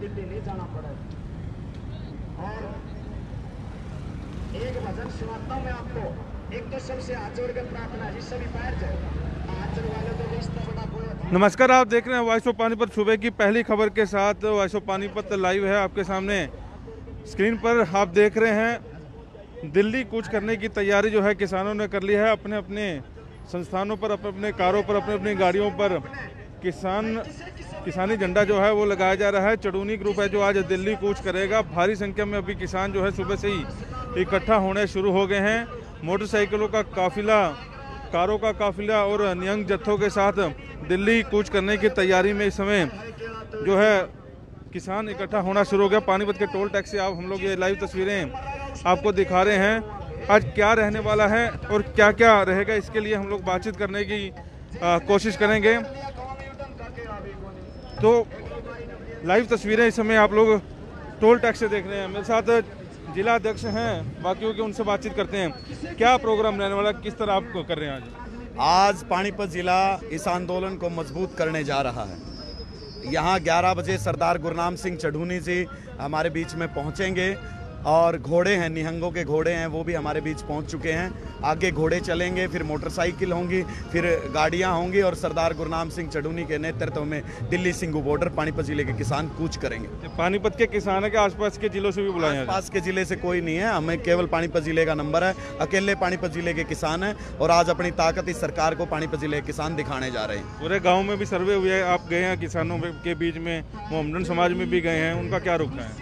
दिल्ली नहीं जाना पड़े। और एक भजन सुनाता हूं मैं आपको। एक तो सबसे हाथ जोड़ के प्रार्थना है, सभी पैर जाए हाथ जोड़ वाले तो रिश्ता बड़ा कोई। नमस्कार, आप देख रहे हैं वॉइस ऑफ पानीपत सुबह की पहली खबर के साथ। वॉइस ऑफ पानीपत लाइव है आपके सामने। स्क्रीन पर आप देख रहे हैं दिल्ली कूच करने की तैयारी जो है किसानों ने कर ली है। अपने अपने संस्थानों पर, अपने अपने कारों पर, अपने अपनी गाड़ियों पर किसानी झंडा जो है वो लगाया जा रहा है। चड़ूनी ग्रुप है जो आज दिल्ली कूच करेगा। भारी संख्या में अभी किसान जो है सुबह से ही इकट्ठा होने शुरू हो गए हैं। मोटरसाइकिलों का काफिला, कारों का काफिला और नियंग जत्थों के साथ दिल्ली कूच करने की तैयारी में इस समय जो है किसान इकट्ठा होना शुरू हो गया। पानीपत के टोल टैक्स से आप हम लोग ये लाइव तस्वीरें आपको दिखा रहे हैं। आज क्या रहने वाला है और क्या क्या रहेगा, इसके लिए हम लोग बातचीत करने की कोशिश करेंगे। तो लाइव तस्वीरें इस समय आप लोग टोल टैक्स से देख रहे हैं। मेरे साथ जिला अध्यक्ष हैं, बाकियों के उनसे बातचीत करते हैं। क्या प्रोग्राम रहने वाला, किस तरह आप कर रहे हैं आज पानीपत जिला इस आंदोलन को मजबूत करने जा रहा है। यहाँ 11 बजे सरदार गुरनाम सिंह चढ़ूनी जी हमारे बीच में पहुँचेंगे और घोड़े हैं, निहंगों के घोड़े हैं, वो भी हमारे बीच पहुंच चुके हैं। आगे घोड़े चलेंगे, फिर मोटरसाइकिल होंगी, फिर गाड़ियां होंगी और सरदार गुरनाम सिंह चढ़ूनी के नेतृत्व में दिल्ली सिंगू बॉर्डर पानीपत जिले के किसान कूच करेंगे। पानीपत के किसान है कि आसपास के जिलों से भी बुलाए हैं? आसपास के जिले से कोई नहीं है, हमें केवल पानीपत जिले का नंबर है। अकेले पानीपत जिले के किसान हैं और आज अपनी ताकत इस सरकार को पानीपत जिले के किसान दिखाने जा रहे हैं। पूरे गाँव में भी सर्वे हुए है, आप गए हैं किसानों के बीच में, मोहम्मदन समाज में भी गए हैं, उनका क्या रुख है?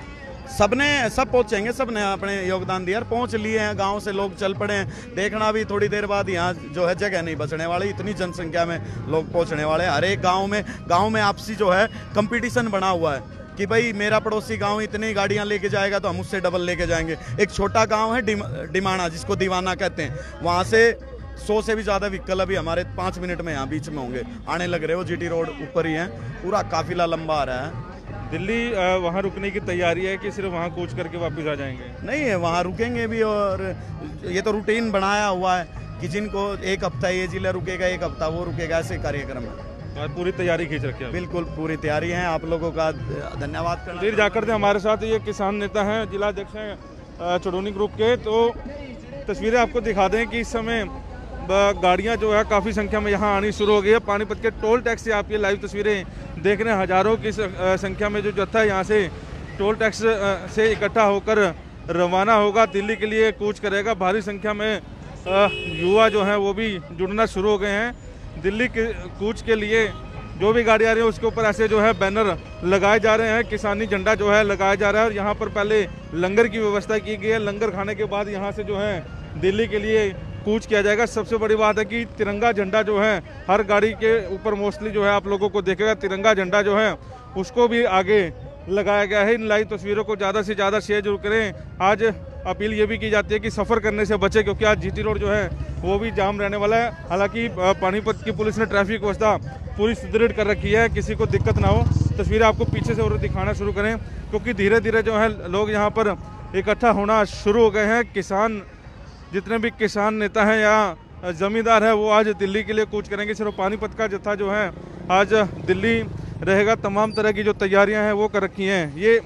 सब पहुंचेंगे, सबने अपने योगदान दिया, पहुंच लिए हैं। गांव से लोग चल पड़े हैं। देखना भी थोड़ी देर बाद यहाँ जो है जगह नहीं बचने वाली, इतनी जनसंख्या में लोग पहुंचने वाले हैं। हर एक गांव में आपसी जो है कंपटीशन बना हुआ है कि भाई मेरा पड़ोसी गांव इतनी गाड़ियां लेके जाएगा तो हम उससे डबल लेके जाएंगे। एक छोटा गाँव है डिमाना, जिसको दीवाना कहते हैं, वहाँ से 100 से भी ज़्यादा व्हीकल अभी हमारे 5 मिनट में यहाँ बीच में होंगे, आने लग रहे हो। जीटी रोड ऊपर ही है, पूरा काफिला लंबा आ रहा है। दिल्ली वहाँ रुकने की तैयारी है कि सिर्फ वहाँ कूच करके वापस आ जाएंगे? नहीं है, वहाँ रुकेंगे भी और ये तो रूटीन बनाया हुआ है कि जिनको एक हफ्ता ये जिला रुकेगा, एक हफ्ता वो रुकेगा, ऐसे कार्यक्रम है। और पूरी तैयारी खींच रखी है? बिल्कुल पूरी तैयारी है। आप लोगों का धन्यवाद करना। फिर जाकर थे हमारे साथ ये किसान नेता हैं, जिला अध्यक्ष हैं चड़ूनी ग्रुप के। तो तस्वीरें आपको दिखा दें कि इस समय गाड़ियां जो है काफ़ी संख्या में यहाँ आनी शुरू हो गई है। पानीपत के टोल टैक्स से आप ये लाइव तस्वीरें देख रहे हैं। हज़ारों की संख्या में जो जत्था है यहाँ से टोल टैक्स से इकट्ठा होकर रवाना होगा, दिल्ली के लिए कूच करेगा। भारी संख्या में युवा जो हैं वो भी जुड़ना शुरू हो गए हैं। दिल्ली के कूच के लिए जो भी गाड़ी आ रही है उसके ऊपर ऐसे जो है बैनर लगाए जा रहे हैं, किसानी झंडा जो है लगाया जा रहा है। और यहाँ पर पहले लंगर की व्यवस्था की गई है। लंगर खाने के बाद यहाँ से जो है दिल्ली के लिए कूच किया जाएगा। सबसे बड़ी बात है कि तिरंगा झंडा जो है हर गाड़ी के ऊपर मोस्टली जो है आप लोगों को देखेगा, तिरंगा झंडा जो है उसको भी आगे लगाया गया है। इन लाइव तस्वीरों को ज़्यादा से ज़्यादा शेयर जरूर करें। आज अपील ये भी की जाती है कि सफ़र करने से बचे, क्योंकि आज जीटी रोड जो है वो भी जाम रहने वाला है। हालांकि पानीपत की पुलिस ने ट्रैफिक व्यवस्था पूरी सुदृढ़ कर रखी है, किसी को दिक्कत ना हो। तस्वीरें आपको पीछे से और दिखाना शुरू करें, क्योंकि धीरे धीरे जो है लोग यहाँ पर इकट्ठा होना शुरू हो गए हैं। किसान, जितने भी किसान नेता हैं या जमींदार है, वो आज दिल्ली के लिए कूच करेंगे। सिर्फ पानीपत का जत्था जो है आज दिल्ली रहेगा। तमाम तरह की जो तैयारियां हैं वो कर रखी हैं। ये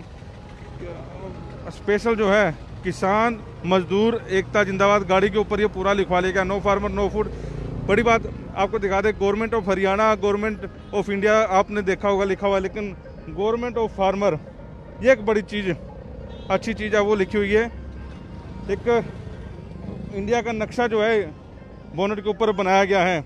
स्पेशल जो है किसान मजदूर एकता जिंदाबाद गाड़ी के ऊपर ये पूरा लिखवा लेगा, नो फार्मर नो फूड। बड़ी बात आपको दिखा दे, government of Haryana, government of India आपने देखा होगा लिखा हुआ, लेकिन गवर्नमेंट ऑफ फार्मर ये एक बड़ी चीज़, अच्छी चीज़ है, वो लिखी हुई है। एक इंडिया का नक्शा जो है बोनट के ऊपर बनाया गया है।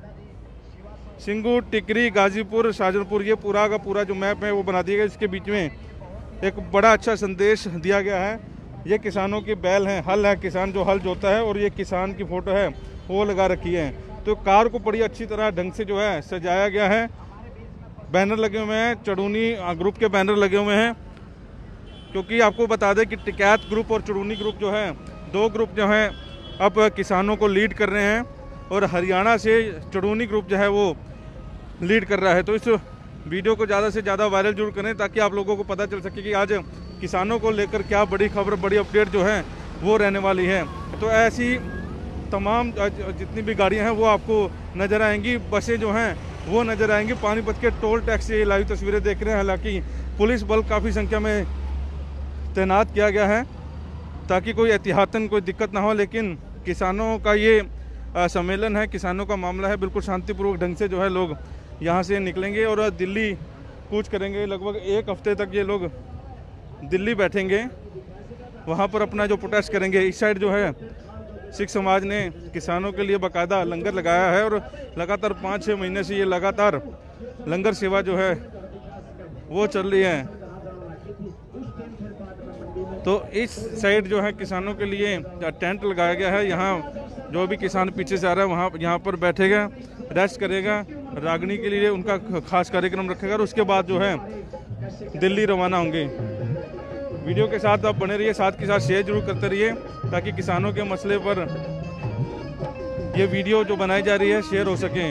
सिंगू, टिकरी, गाजीपुर, शाहजहांपुर, ये पूरा का पूरा जो मैप है वो बना दिया गया। इसके बीच में एक बड़ा अच्छा संदेश दिया गया है। ये किसानों की बैल हैं, हल है, किसान जो हल जोता है, और ये किसान की फोटो है वो लगा रखी है। तो कार को बड़ी अच्छी तरह ढंग से जो है सजाया गया है। बैनर लगे हुए हैं, चड़ूनी ग्रुप के बैनर लगे हुए हैं, क्योंकि आपको बता दें कि टिकैत ग्रुप और चड़ूनी ग्रुप जो है, दो ग्रुप जो हैं अब किसानों को लीड कर रहे हैं, और हरियाणा से चड़ूनी ग्रुप जो है वो लीड कर रहा है। तो इस वीडियो को ज़्यादा से ज़्यादा वायरल जरूर करें, ताकि आप लोगों को पता चल सके कि आज किसानों को लेकर क्या बड़ी खबर, बड़ी अपडेट जो है वो रहने वाली है। तो ऐसी तमाम जितनी भी गाड़ियां हैं वो आपको नज़र आएंगी, बसें जो हैं वो नज़र आएंगी। पानीपत के टोल टैक्स से लाइव तस्वीरें देख रहे हैं। हालांकि पुलिस बल काफ़ी संख्या में तैनात किया गया है ताकि कोई एहतियातन कोई दिक्कत ना हो। लेकिन किसानों का ये सम्मेलन है, किसानों का मामला है, बिल्कुल शांतिपूर्वक ढंग से जो है लोग यहाँ से निकलेंगे और दिल्ली कूच करेंगे। लगभग 1 हफ्ते तक ये लोग दिल्ली बैठेंगे, वहाँ पर अपना जो प्रोटेस्ट करेंगे। इस साइड जो है सिख समाज ने किसानों के लिए बाकायदा लंगर लगाया है और लगातार 5-6 महीने से ये लगातार लंगर सेवा जो है वो चल रही है। तो इस साइड जो है किसानों के लिए टेंट लगाया गया है। यहाँ जो भी किसान पीछे से आ रहा है वहाँ यहाँ पर बैठेगा, रेस्ट करेगा, रागनी के लिए उनका खास कार्यक्रम रखेगा और उसके बाद जो है दिल्ली रवाना होंगे। वीडियो के साथ आप बने रहिए, साथ के साथ शेयर जरूर करते रहिए ताकि किसानों के मसले पर ये वीडियो जो बनाई जा रही है शेयर हो सके।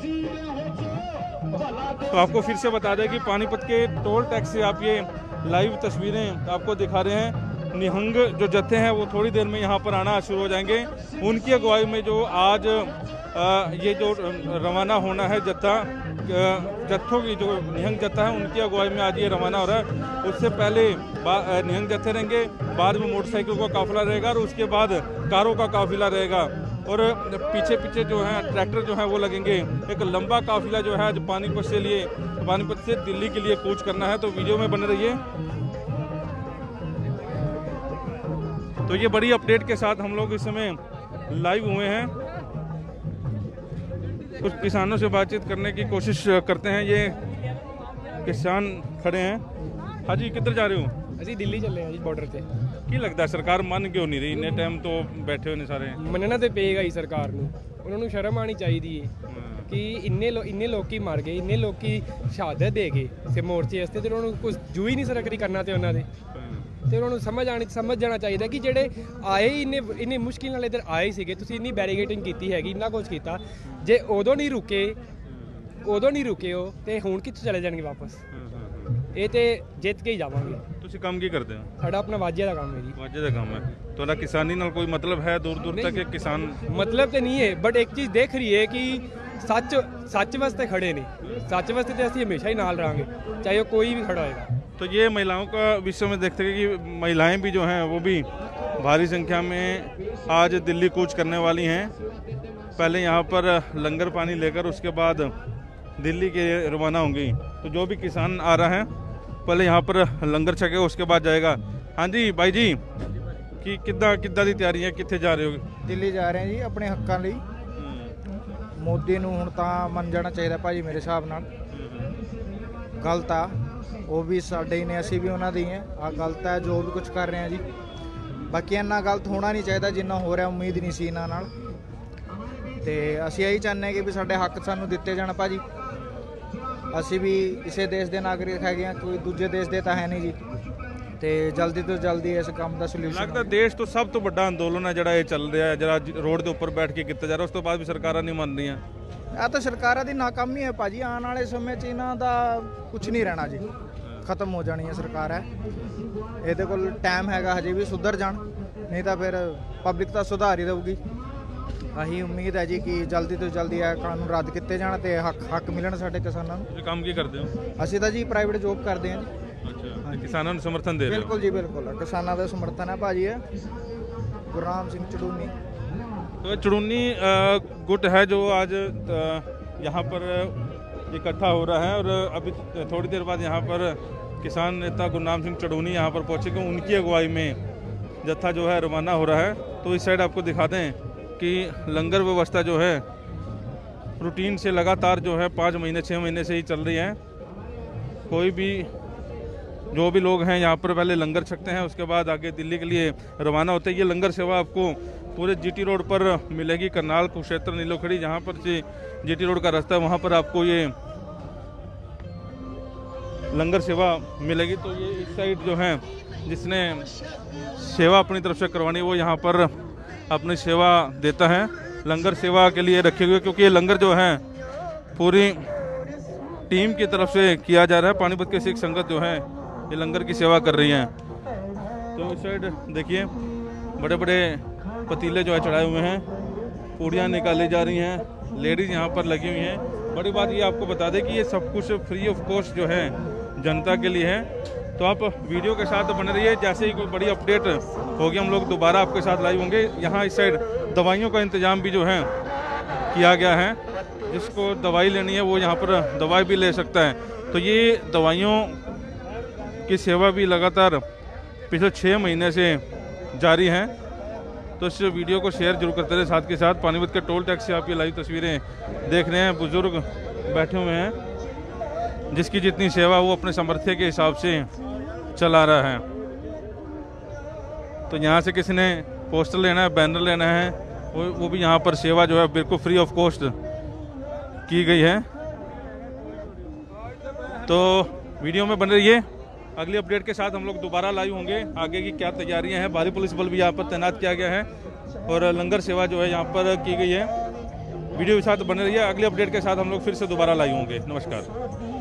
तो आपको फिर से बता दें कि पानीपत के टोल टैक्स से आप ये लाइव तस्वीरें आपको दिखा रहे हैं। निहंग जो जत्थे हैं वो थोड़ी देर में यहाँ पर आना शुरू हो जाएंगे। उनकी अगुवाई में जो आज ये जो रवाना होना है जत्थों की जो निहंग जत्था है उनकी अगुवाई में आज ये रवाना हो रहा है। उससे पहले निहंग जत्थे रहेंगे, बाद में मोटरसाइकिल का काफिला रहेगा और उसके बाद कारों का काफिला रहेगा और पीछे पीछे जो है ट्रैक्टर जो है वो लगेंगे। एक लंबा काफिला जो है जो पानीपत से दिल्ली के लिए कूच करना है। तो वीडियो में बने रहिए। तो ये बड़ी अपडेट के साथ हम लोग इस समय लाइव हुए हैं, कुछ किसानों से बातचीत करने की कोशिश करते हैं। ये किसान खड़े हैं। हाँ जी, किधर जा रहे हो? ਅਸੀਂ ਦਿੱਲੀ ਚੱਲੇ ਆ ਜੀ ਬਾਰਡਰ ਤੇ। ਕੀ ਲੱਗਦਾ ਸਰਕਾਰ ਮੰਨ ਕਿਉਂ ਨਹੀਂ ਰਹੀ? ਇੰਨੇ ਟਾਈਮ ਤੋਂ ਬੈਠੇ ਹੋਏ ਨੇ ਸਾਰੇ। ਮੰਨਣਾ ਤੇ ਪਏਗਾ ਹੀ ਸਰਕਾਰ ਨੂੰ, ਉਹਨਾਂ ਨੂੰ ਸ਼ਰਮ ਆਣੀ ਚਾਹੀਦੀ ਏ ਕਿ ਇੰਨੇ ਲੋਕੀ ਮਰ ਗਏ, ਇੰਨੇ ਲੋਕੀ ਸ਼ਹਾਦਤ ਦੇ ਗਏ ਸੇ ਮੋਰਚੇ ਵਾਸਤੇ ਤੇ ਉਹਨਾਂ ਨੂੰ ਕੁਝ ਜੂ ਹੀ ਨਹੀਂ ਸਰਕਰੀ ਕਰਨਾ ਤੇ ਉਹਨਾਂ ਦੇ ਤੇ ਉਹਨਾਂ ਨੂੰ ਸਮਝ ਜਾਣਾ ਚਾਹੀਦਾ ਕਿ ਜਿਹੜੇ ਆਏ ਇੰਨੇ ਮੁਸ਼ਕਿਲ ਨਾਲ ਇੱਧਰ ਆਏ ਸੀਗੇ, ਤੁਸੀਂ ਇੰਨੀ ਬੈਰੀਗੇਟਿੰਗ ਕੀਤੀ ਹੈਗੀ, ਇੰਨਾ ਕੁਝ ਕੀਤਾ, ਜੇ ਉਦੋਂ ਨਹੀਂ ਰੁਕੇ ਹੋ ਤੇ ਹੁਣ ਕਿੱਥੇ ਚਲੇ ਜਾਣਗੇ ਵਾਪਸ? ਇਹ ਤੇ ਜਿੱਤ ਕੇ ਹੀ ਜਾਵਾਂਗੇ। ਤੁਸੀਂ ਕੰਮ ਕੀ ਕਰਦੇ ਹੋ? ਸਾਡਾ ਆਪਣਾ ਵਾਜੇ ਦਾ ਕੰਮ ਹੈ ਜੀ। ਵਾਜੇ ਦਾ ਕੰਮ ਹੈ। ਤੁਹਾਡਾ ਕਿਸਾਨੀ ਨਾਲ ਕੋਈ ਮਤਲਬ ਹੈ? ਦੂਰ ਤੱਕ ਇੱਕ ਕਿਸਾਨ मतलब तो नहीं है, बट एक चीज़ देख रही है कि सच वास्ते खड़े ने, सच वास्ते तो असं हमेशा ही नाल रहांगे, चाहे वो कोई भी खड़ा होगा। तो ये महिलाओं का विषय में देखते हैं कि महिलाएं भी जो हैं वो भी भारी संख्या में आज दिल्ली कूच करने वाली हैं। पहले यहाँ पर लंगर पानी लेकर उसके बाद दिल्ली के रवाना होंगी। तो जो भी किसान आ रहा है पहले यहाँ पर लंगर छकेगा, उसके बाद जाएगा। हाँ जी ਬਾਈ ਜੀ, ਕਿ ਕਿੱਦਾਂ ਦੀ ਤਿਆਰੀ ਹੈ? ਕਿੱਥੇ ਜਾ ਰਹੇ ਹੋ? ਦਿੱਲੀ ਜਾ ਰਹੇ ਹਾਂ ਜੀ ਆਪਣੇ ਹੱਕਾਂ ਲਈ। ਮੋਦੀ ਨੂੰ ਹੁਣ ਤਾਂ ਮੰਨ ਜਾਣਾ ਚਾਹੀਦਾ ਭਾਜੀ ਮੇਰੇ ਹਿਸਾਬ ਨਾਲ। ਗਲਤ ਆ, ਉਹ ਵੀ ਸਾਡੇ ਹੀ ਨੇ, ਅਸੀਂ ਵੀ ਉਹਨਾਂ ਦੇ ਹੀ ਹਾਂ। ਆ ਗਲਤ ਹੈ ਜੋ ਵੀ ਕੁਝ ਕਰ ਰਹੇ ਹਾਂ ਜੀ। ਬਾਕੀ ਇੰਨਾ ਗਲਤ ਹੋਣਾ ਨਹੀਂ ਚਾਹੀਦਾ ਜਿੰਨਾ ਹੋ ਰਿਹਾ, ਉਮੀਦ ਨਹੀਂ ਸੀ ਇਹਨਾਂ ਨਾਲ। ਤੇ ਅਸੀਂ ਇਹੀ ਚਾਹੁੰਦੇ ਹਾਂ ਕਿ ਵੀ ਸਾਡੇ ਹੱਕ ਸਾਨੂੰ ਦਿੱਤੇ ਜਾਣ ਭਾਜੀ। ਅਸੀਂ ਵੀ ਇਸੇ ਦੇਸ਼ ਦੇ ਨਾਗਰਿਕ ਹੈਗੇ ਹਾਂ, ਕੋਈ ਦੂਜੇ ਦੇਸ਼ ਦੇ ਤਾਂ ਹੈ ਨਹੀਂ ਜੀ। ਤੇ ਜਲਦੀ ਤੋਂ ਜਲਦੀ ਇਸ ਕੰਮ ਦਾ ਸੋਲੂਸ਼ਨ ਲੱਗਦਾ ਦੇਸ਼ ਤੋਂ ਸਭ ਤੋਂ ਵੱਡਾ ਅੰਦੋਲਨ ਹੈ ਜਿਹੜਾ ਇਹ ਚੱਲ ਰਿਹਾ ਹੈ, ਜਿਹੜਾ ਰੋਡ ਦੇ ਉੱਪਰ ਬੈਠ ਕੇ ਕੀਤਾ ਜਾ ਰਿਹਾ, ਉਸ ਤੋਂ ਬਾਅਦ ਵੀ ਸਰਕਾਰਾਂ ਨਹੀਂ ਮੰਨ ਰਹੀਆਂ। ਇਹ ਤਾਂ ਸਰਕਾਰਾਂ ਦੀ ਨਾਕਾਮੀ ਹੈ ਭਾਜੀ। ਆਉਣ ਵਾਲੇ ਸਮੇਂ 'ਚ ਇਹਨਾਂ ਦਾ ਕੁਝ ਨਹੀਂ ਰਹਿਣਾ ਜੀ, ਖਤਮ ਹੋ ਜਾਣੀ ਹੈ ਸਰਕਾਰ ਹੈ। ਇਹਦੇ ਕੋਲ ਟਾਈਮ ਹੈਗਾ ਹਜੇ ਵੀ ਸੁਧਰ ਜਾਣ, ਨਹੀਂ ਤਾਂ ਫਿਰ ਪਬਲਿਕ ਤਾਂ ਸੁਧਾਰ ਹੀ ਦੇਊਗੀ। ਆਹੀ ਉਮੀਦ ਹੈ ਜੀ ਕਿ ਜਲਦੀ ਤੋਂ ਜਲਦੀ ਇਹ ਕਾਨੂੰਨ ਰੱਦ ਕੀਤੇ ਜਾਣ ਤੇ ਹੱਕ ਮਿਲਣ ਸਾਡੇ ਕਿਸਾਨਾਂ ਨੂੰ। ਤੁਸੀਂ ਕੰਮ ਕੀ ਕਰਦੇ ਹੋ? ਅਸੀਂ ਤਾਂ ਜੀ ਪ੍ਰਾਈਵੇਟ ਜੋਬ ਕਰਦੇ ਹਾਂ ਜੀ। ਅੱਛਾ, ਕਿਸਾਨਾਂ ਨੂੰ ਸਮਰਥਨ ਦੇ ਰਹੇ ਹੋ? ਬਿਲਕੁਲ ਜੀ ਬਿਲकुल, ਕਿਸਾਨਾਂ ਦਾ ਸਮਰਥਨ ਹੈ ਭਾਜੀ। ਇਹ ਗੁਰਨਾਮ ਸਿੰਘ ਚੜੂਨੀ तो चुड़ूनी गुट है जो आज यहाँ पर इकट्ठा हो रहा है और अभी थोड़ी देर बाद यहाँ पर किसान नेता गुरनाम सिंह चड़ूनी यहाँ पर पहुँचेंगे। उनकी अगुवाई में जत्था जो है रवाना हो रहा है। तो इस साइड आपको दिखा दें कि लंगर व्यवस्था जो है रूटीन से लगातार जो है 5 महीने 6 महीने से ही चल रही है। कोई भी जो भी लोग हैं यहाँ पर पहले लंगर छकते हैं, उसके बाद आगे दिल्ली के लिए रवाना होते हैं। ये लंगर सेवा आपको पूरे जीटी रोड पर मिलेगी। करनाल कुरुक्षेत्र नीलोखड़ी जहाँ पर से जीटी रोड का रास्ता है वहाँ पर आपको ये लंगर सेवा मिलेगी। तो ये इस साइड जो है जिसने सेवा अपनी तरफ से करवानी वो यहाँ पर अपनी सेवा देता है। लंगर सेवा के लिए रखे हुए, क्योंकि ये लंगर जो है पूरी टीम की तरफ से किया जा रहा है। पानीपत के सिख संगत जो है ये लंगर की सेवा कर रही हैं। तो इस साइड देखिए बड़े बड़े पतीले जो है चढ़ाए हुए हैं, पूड़ियाँ निकाली जा रही हैं, लेडीज़ यहाँ पर लगी हुई हैं। बड़ी बात ये आपको बता दें कि ये सब कुछ फ्री ऑफ कॉस्ट जो है जनता के लिए है। तो आप वीडियो के साथ बने रहिए, जैसे ही कोई बड़ी अपडेट होगी हम लोग दोबारा आपके साथ लाइव होंगे। यहाँ इस साइड दवाइयों का इंतजाम भी जो है किया गया है, जिसको दवाई लेनी है वो यहाँ पर दवाई भी ले सकता है। तो ये दवाइयों की सेवा भी लगातार पिछले 6 महीने से जारी है। तो इस वीडियो को शेयर जरूर करते रहे। साथ के साथ पानीपत के टोल टैक्स से आप ये लाइव तस्वीरें देख रहे हैं। बुजुर्ग बैठे हुए हैं, जिसकी जितनी सेवा वो अपने सामर्थ्य के हिसाब से चला रहा है। तो यहाँ से किसी ने पोस्टर लेना है, बैनर लेना है, वो भी यहाँ पर सेवा जो है बिल्कुल फ्री ऑफ कॉस्ट की गई है। तो वीडियो में बने रहिए, अगली अपडेट के साथ हम लोग दोबारा लाइव होंगे। आगे की क्या तैयारियां हैं, भारी पुलिस बल भी यहाँ पर तैनात किया गया है और लंगर सेवा जो है यहाँ पर की गई है। वीडियो के साथ बने रहिए, अगली अपडेट के साथ हम लोग फिर से दोबारा लाइव होंगे। नमस्कार।